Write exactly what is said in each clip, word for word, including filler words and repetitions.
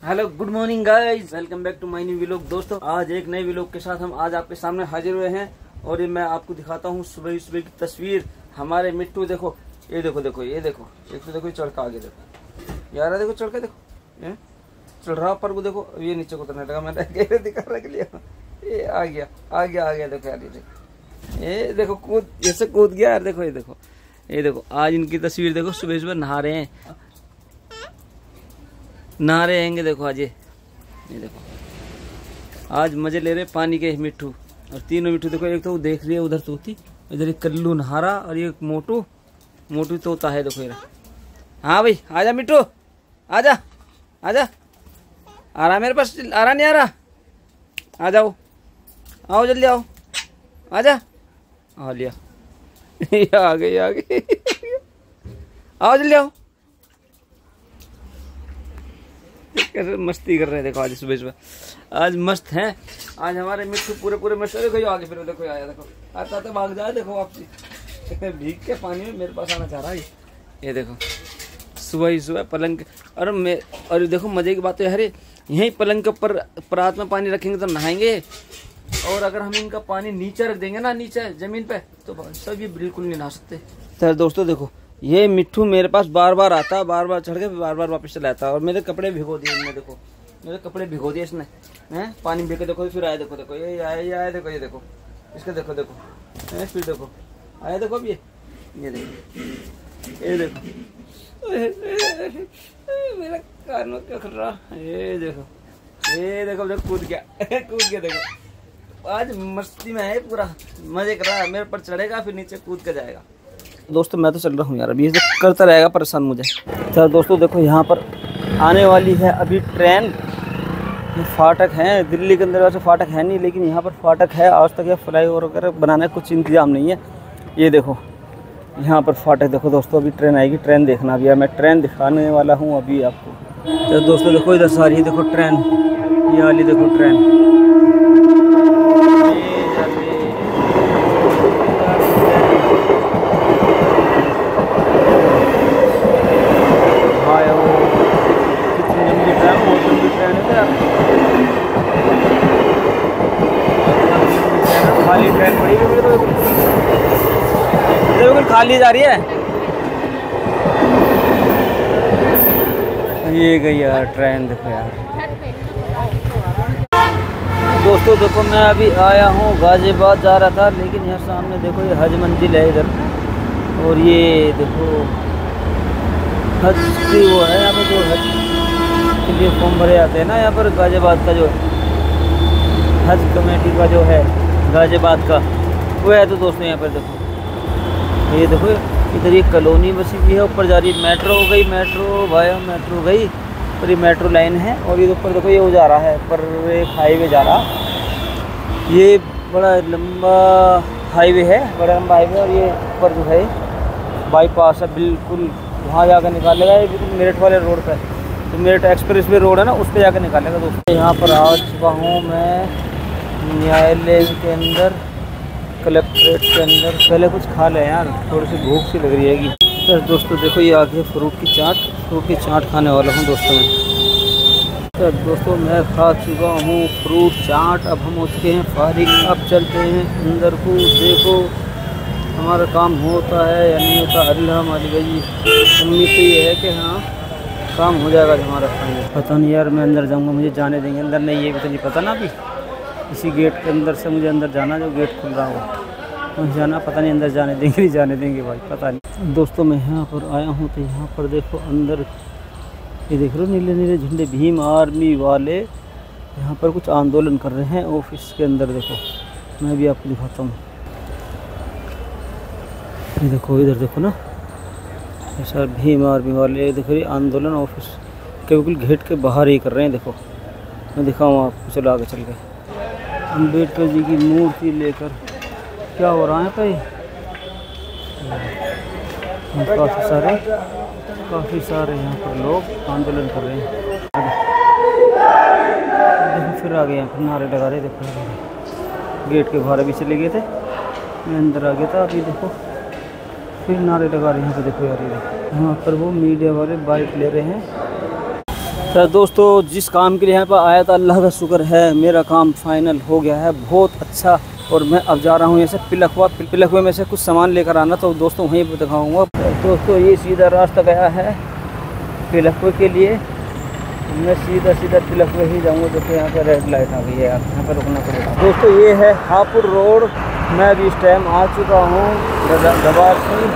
Hello good morning guys, welcome back to my new vlog. दोस्तों आज एक नए व्लॉग के साथ हम आज आपके सामने हाजिर हुए हैं और ये मैं आपको दिखाता हूँ सुबह सुबह की तस्वीर। हमारे मिट्टू देखो, ये देखो देखो ये देखो, एक तो देखो ये चढ़ के आगे देखो यार, देखो चढ़ के देखो, ये चढ़ रहा पर को देखो, ये नीचे को उतरने लगा। मैंने दिखा रख लिया, ये आ गया आ गया आ गया देखो यार, ये देखो ये देखो कूद, ऐसे कूद गया यार। देखो ये देखो ये देखो आज इनकी तस्वीर देखो, सुबह सुबह नहा रहे हैं नहा रहे हैंगे। देखो आज ये ये देखो आज मजे ले रहे पानी के मिट्टू, और तीनों मिट्टू देखो, एक तो वो देख रही है उधर तोती, इधर एक कल्लू नहारा और ये मोटू मोटू तोता है। देखो ये हाँ भाई आजा मिट्टू, आजा आजा, आ रहा मेरे पास, आ रहा नहीं आ रहा, आ जाओ आओ जल्दी आओ, आजा आ लिया आ गई आ गई आओ जल्दी आओ। कैसे मस्ती कर रहे हैं देखो आज सुबह सुबह, आज मस्त हैं आज हमारे मिट्टू पूरे पूरे मस्त। देखो ये आगे फिर देखो आया, देखो आता आता भाग जाए, देखो वापसी भीग के पानी में मेरे पास आना चाह रहा है। ये देखो सुबह ही सुबह पलंग, और मैं और देखो मजे की बात है, अरे यहीं पलंग के ऊपर परात में पानी रखेंगे तो नहाएंगे, और अगर हम इनका पानी नीचे रख देंगे ना, नीचे जमीन पे, तो सब ये बिल्कुल नहीं नहा सकते। तो दोस्तों देखो ये मिट्टू मेरे पास बार बार आता, बार बार चढ़ के बार बार वापस चला आता, और मेरे कपड़े भिगो दिए इसने। देखो मेरे कपड़े भिगो दिए इसने, हैं पानी भीग के देखो फिर आया, देखो देखो ये आया ये आया, देखो ये देखो इसका, देखो देखो है फिर देखो आया, देखो अब ये ये देखो ये देखो मेरा कान में क्या कर रहा, ये देखो ये देखो देखो कूद गया कूद गया। देखो आज मस्ती में है, पूरा मजे कर रहा है, मेरे पर चढ़ेगा फिर नीचे कूद के जाएगा। दोस्तों मैं तो चल रहा हूँ यार, अभी करता रहेगा परेशान मुझे। तो दोस्तों देखो यहाँ पर आने वाली है अभी ट्रेन, फाटक है दिल्ली के अंदर, वैसे फाटक है नहीं लेकिन यहाँ पर फाटक है। आज तक यह फ्लाई ओवर वगैरह बनाने का कुछ इंतजाम नहीं है। ये देखो यहाँ पर फाटक देखो दोस्तों, अभी ट्रेन आएगी, ट्रेन देखना भी है, मैं ट्रेन दिखाने वाला हूँ अभी आपको। तो दोस्तों देखो इधर सारी देखो ट्रेन, ये वाली देखो ट्रेन, खाली ट्रेन पड़ी हुई है, बिल्कुल खाली जा रही है। ये गई यार ट्रेन, देखो यार। दोस्तों देखो मैं अभी आया हूँ गाजियाबाद जा रहा था, लेकिन यहाँ सामने देखो ये हज मंजिल है इधर, और ये देखो हज की वो है यहाँ पे, जो हज के लिए फॉर्म भरे जाते हैं ना यहाँ पर, गाजियाबाद का जो हज कमेटी का जो है गाजियाबाद का वो है। तो दोस्तों यहाँ पर देखो ये देखो इधर ये कॉलोनी बसी हुई है, ऊपर जा रही है मेट्रो हो गई, मेट्रो वाया मेट्रो गई, और ये मेट्रो लाइन है, और ये ऊपर देखो ये वो जा रहा है पर एक हाईवे जा रहा, ये बड़ा लंबा हाईवे है, बड़ा लंबा हाईवे, और ये ऊपर जो है बाईपास है बिल्कुल, वहाँ जाकर निकालेगा ये बिल्कुल मेरठ वाले रोड पर, तो मेरठ एक्सप्रेस वे रोड है ना, उस पर जाकर निकालेगा। दोस्तों यहाँ पर आ चुका हूँ मैं न्यायालय के अंदर, कलेक्ट्रेट के अंदर। पहले कुछ खा लें यार, थोड़ी सी भूख सी लग रही है। तो दोस्तों देखो ये आगे फ्रूट की चाट, फ्रूट की चाट खाने वाला हूँ दोस्तों मैं। तो दोस्तों मैं खा चुका हूँ फ्रूट चाट, अब हम हो चुके हैं फारिग, अब चलते हैं अंदर को। देखो हमारा काम होता है या नहीं होता, अल्लाह मालिक जी। उम्मीद तो ये है कि हाँ काम हो जाएगा हमारा। पता नहीं यार मैं अंदर जाऊँगा, मुझे जाने देंगे अंदर नहीं, ये भी तो नहीं पता ना अभी। इसी गेट के अंदर से मुझे अंदर जाना, जो गेट खुल रहा हो मुझे जाना, पता नहीं अंदर जाने देंगे नहीं जाने देंगे भाई, पता नहीं। दोस्तों मैं यहाँ पर आया हूँ, तो यहाँ पर देखो अंदर ये देख रहे हो नीले नीले झंडे, भीम आर्मी वाले यहाँ पर कुछ आंदोलन कर रहे हैं ऑफिस के अंदर। देखो मैं भी आपको दिखाता हूँ, ये देखो इधर देखो ना, ऐसा भीम आर्मी वाले देखो ये आंदोलन ऑफिस के बिल्कुल गेट के बाहर ही कर रहे हैं। देखो मैं दिखाऊँ आपको, चलो आगे चल गए। अम्बेडकर जी की मूर्ति लेकर क्या हो रहा है भाई, काफ़ी सारे काफ़ी सारे यहाँ पर लोग आंदोलन कर रहे हैं। देखो फिर आ गए यहाँ पर नारे लगा रहे, देखो गेट के बाहर अभी चले गए थे, मैं अंदर आ गया था, अभी देखो फिर नारे लगा रहे हैं। यहाँ पे देखो यार, ये यहाँ पर वो मीडिया वाले बाइक ले रहे हैं। तो दोस्तों जिस काम के लिए यहाँ पर आया था, अल्लाह का शुक्र है मेरा काम फाइनल हो गया है, बहुत अच्छा। और मैं अब जा रहा हूँ यहाँ से पिलखवा। पिलखवे में से कुछ सामान लेकर आना, तो दोस्तों वहीं पर दिखाऊँगा। दोस्तों ये सीधा रास्ता गया है पिलखवे के लिए, मैं सीधा सीधा पिलखवे ही जाऊँगा। देखो यहाँ पर रेड लाइट आ गई है यार, यहाँ पर रुकना पड़ेगा। दोस्तों ये है हापुड़ रोड। मैं अभी इस टाइम आ चुका हूँ दबासी।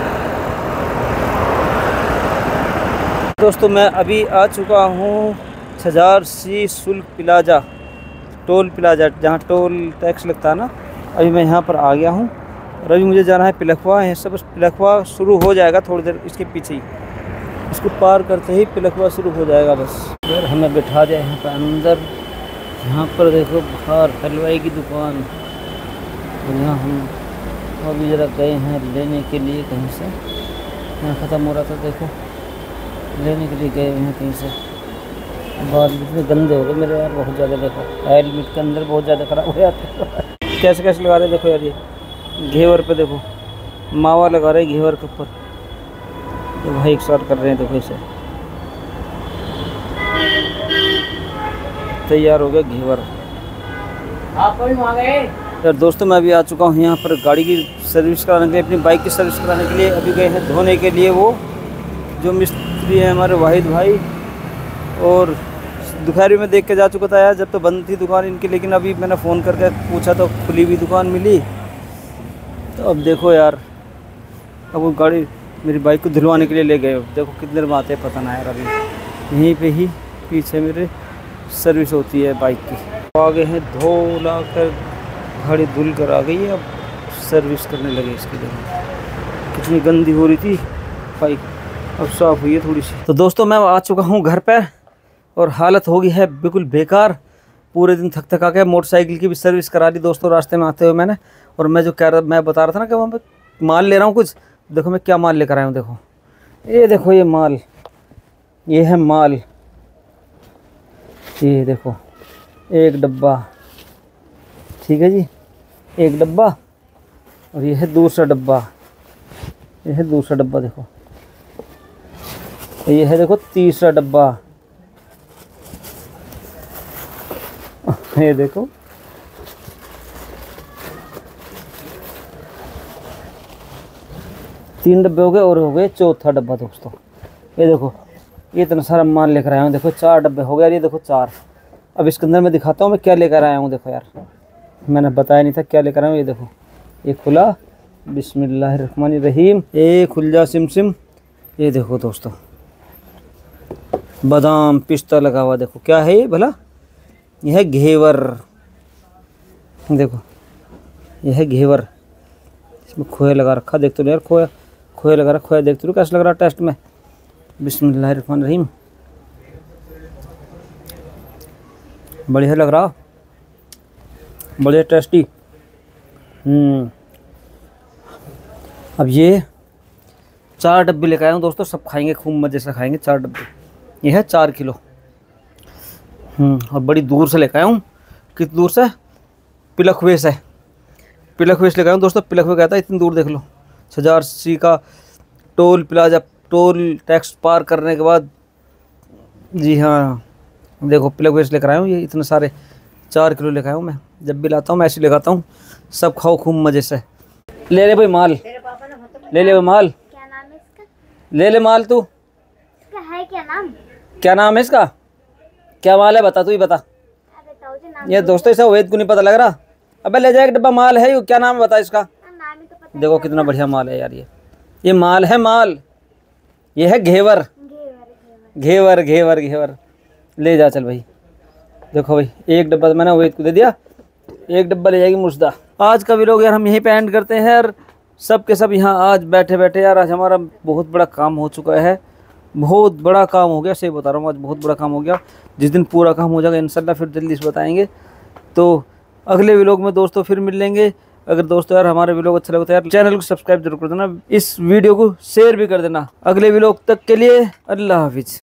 दोस्तों मैं अभी आ चुका हूँ छजार सी शुल्क प्लाजा, टोल प्लाजा, जहाँ टोल टैक्स लगता है ना। अभी मैं यहाँ पर आ गया हूँ और अभी मुझे जाना है पिलखवा। यहाँ से बस पिलखवा शुरू हो जाएगा थोड़ी देर इसके पीछे ही, इसको पार करते ही पिलखवा शुरू हो जाएगा बस। फिर हमें बिठा दिया यहाँ पर अंदर। यहाँ पर देखो बाहर हलवाई की दुकान, और यहाँ हम अभी ज़रा गए हैं लेने के लिए कहीं से, यहाँ ख़त्म हो रहा था। देखो लेने के लिए गए हैं कहीं से। बाल इतने गंदे हो गए मेरे यार, बहुत ज़्यादा। देखो ऑयल मीट के अंदर बहुत ज़्यादा ख़राब हो जाते हैं। कैसे कैसे लगा रहे हैं देखो यार, ये घेवर पे देखो मावा लगा रहे हैं घेवर के ऊपर। तो भाई एक साथ कर रहे हैं, देखो इसे तैयार हो गया घेवर। आप भी मांगे यार। दोस्तों मैं अभी आ चुका हूँ यहाँ पर गाड़ी की सर्विस कराने के लिए, अपनी बाइक की सर्विस कराने के लिए। अभी गए हैं धोने के लिए, वो जो मिस्त्री है हमारे वाहिद भाई। और दोपहर में देख के जा चुका था यार, जब तो बंद थी दुकान इनकी, लेकिन अभी मैंने फ़ोन करके पूछा तो खुली हुई दुकान मिली। तो अब देखो यार, अब वो गाड़ी मेरी बाइक को धुलवाने के लिए ले गए। देखो कितने देर में आते हैं पता ना यार। अभी यहीं पे ही पीछे मेरे सर्विस होती है बाइक की। आ गए हैं धो ला कर, गाड़ी धुल कर आ गई है। अब सर्विस करने लगे इसकी। देखो कितनी गंदी हो रही थी बाइक, अब साफ़ हुई है थोड़ी सी। तो दोस्तों मैं आ चुका हूँ घर पर और हालत हो गई है बिल्कुल बेकार। पूरे दिन थक थका के मोटरसाइकिल की भी सर्विस करा ली दोस्तों रास्ते में आते हुए मैंने। और मैं जो कह रहा मैं बता रहा था ना कि वहाँ पे माल ले रहा हूँ कुछ, देखो मैं क्या माल लेकर आया हूँ। देखो ये देखो ये माल, ये है माल। ये देखो एक डब्बा, ठीक है जी, एक डब्बा। और ये है दूसरा डब्बा, ये है दूसरा डब्बा। देखो ये है देखो तीसरा डब्बा। ये देखो तीन डब्बे हो गए और हो गए चौथा डब्बा दोस्तों। ये देखो ये इतना सारा माल लेकर आया हूँ। देखो चार डब्बे हो गए यार, ये देखो चार। अब इसके अंदर मैं दिखाता हूँ मैं क्या लेकर आया हूँ। देखो यार मैंने बताया नहीं था क्या लेकर आया हूँ। ये देखो ये खुला, बिस्मिल्लाहिर्रहमानिर्रहीम, ये खुल जा सिम सिम। ये देखो दोस्तों बादाम पिस्ता लगा हुआ। देखो क्या है ये भला, यह है घेवर। देखो यह है घेवर, इसमें खोया लगा रखा। देख तो यार खोया खोया लगा रखा, खोया देख तो कैसा लग रहा टेस्ट में। बिस्मिल्लाहिर्रहमानिर्रहीम, बढ़िया लग रहा, बढ़िया टेस्टी। हम्म अब ये चार डब्बे लेकर आया हूँ दोस्तों, सब खाएंगे खूब मज़े से खाएंगे। चार डब्बे, ये है चार किलो। हम्म और बड़ी दूर से लेकर आया हूँ। कितनी दूर से? पिलखवे से, पिलखवे से लेकर आया हूँ दोस्तों। पिलखवे कहता है इतनी दूर, देख लो छजार सी का टोल प्लाजा, टोल टैक्स पार करने के बाद। जी हाँ देखो पिलखवे से लेकर आया हूँ। ये इतने सारे चार किलो लेकर आया हूँ मैं। जब भी लाता हूँ मैं ऐसे लगाता हूँ, सब खाओ खूब मज़े से। ले ले भाई माल, ले ले भाई माल। क्या नाम है इसका? ले ले माल तू। इसका है क्या नाम? क्या नाम है इसका? क्या माल है बता, तू ही बता। बताओ जी नाम। ये दोस्तों इसे वेद को नहीं पता लग रहा। अबे ले जा, एक डब्बा माल है। क्या नाम है बता इसका। नाम ही तो पता। देखो कितना बढ़िया माल है यार। ये ये माल है, माल। ये है घेवर, घेवर घेवर घेवर। ले जा चल भाई। देखो भाई एक डब्बा मैंने वेद को दे दिया, एक डब्बा ले जाएगी मुर्शदा। आज का व्लॉग यार हम यहीं पे एंड करते हैं यार। सब के सब यहाँ आज बैठे बैठे यार, आज हमारा बहुत बड़ा काम हो चुका है। बहुत बड़ा काम हो गया, सही बता रहा हूँ, आज बहुत बड़ा काम हो गया। जिस दिन पूरा काम हो जाएगा इंशाल्लाह फिर जल्दी से बताएंगे। तो अगले व्लॉग में दोस्तों फिर मिल लेंगे। अगर दोस्तों यार हमारे व्लॉग अच्छा लगे तो यार चैनल को सब्सक्राइब जरूर कर देना, इस वीडियो को शेयर भी कर देना। अगले व्लॉग तक के लिए अल्लाह हाफिज़।